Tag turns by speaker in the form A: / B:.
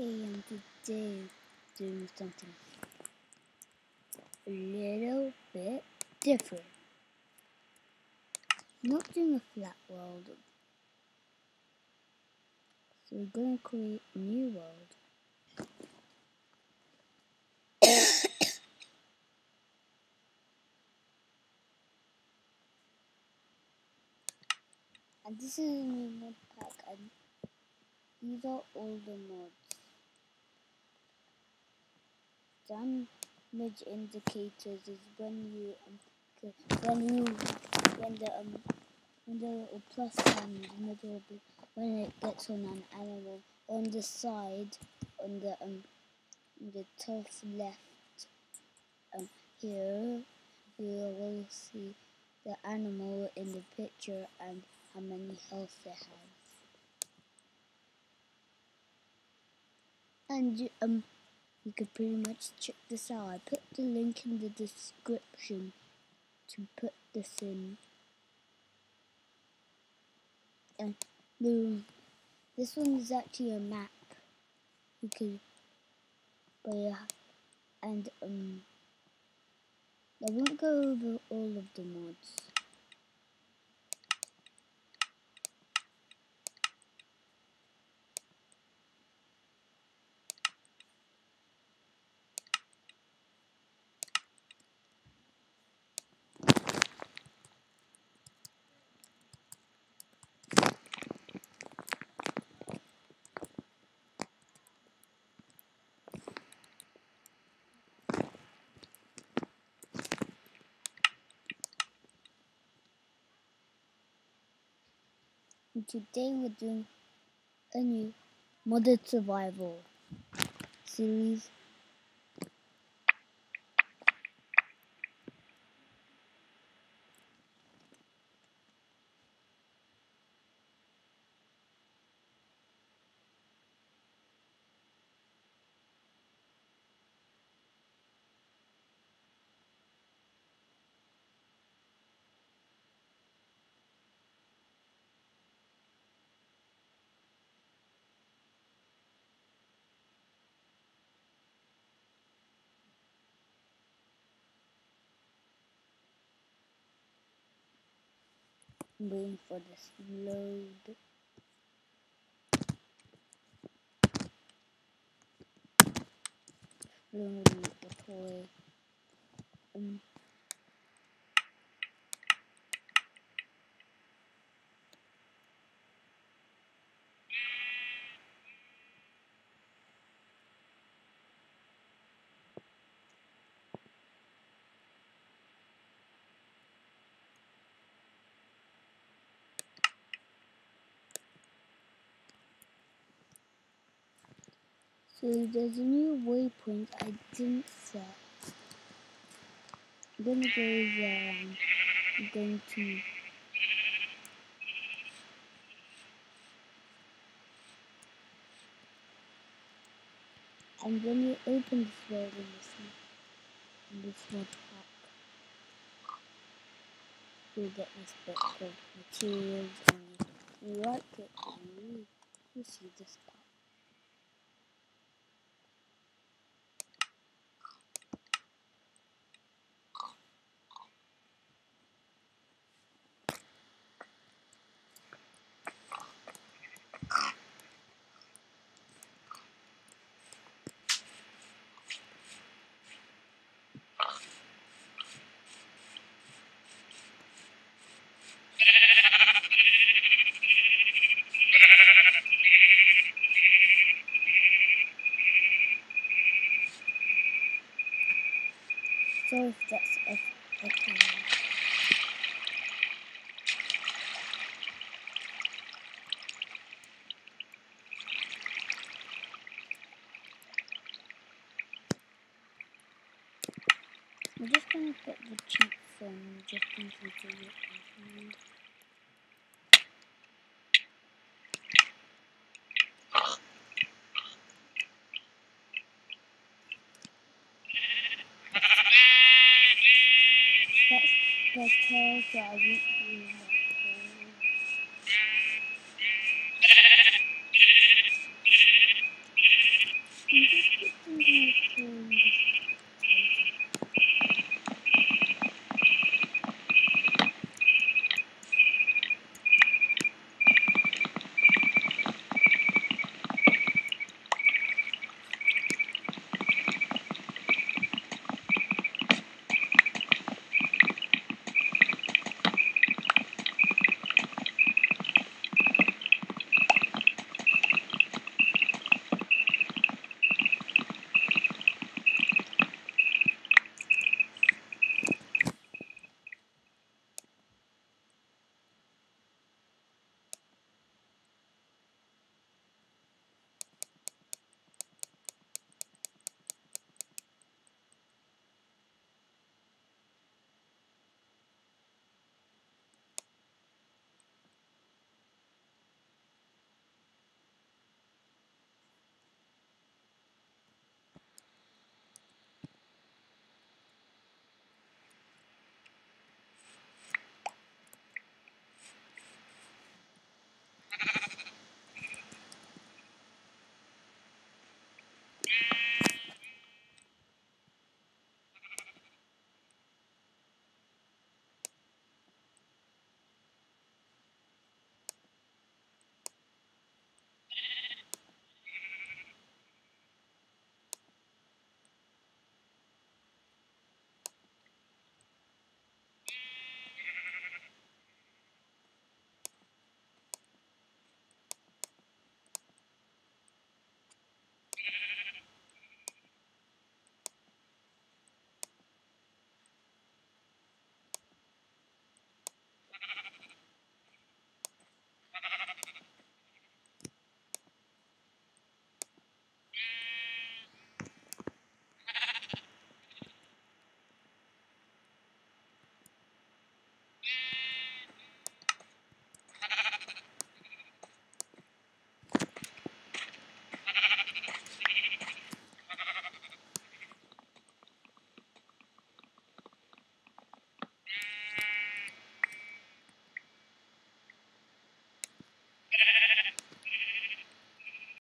A: And today doing something a little bit different. Not doing a flat world. So we're going to create a new world. And this is a new mod pack, and these are all the mods. Damage indicators is when the little plus sign in the middle, when it gets on an animal. On the side, on the top left, here you will see the animal in the picture and how many health it has. And you could pretty much check this out. I put the link in the description to put this in. And this one is actually a map. You could, and I won't go over all of the mods. And today we're doing a new modded survival series. I'm waiting for this to load. Load the toy. So there's a new waypoint I didn't set. I'm gonna go there and I'm going to and when you open this world in this mod pack, you'll get this bit called materials, and you right click and you see this part. So if that's okay. I'm just gonna put the cheats on just in case I get confused. That's better, so I won't do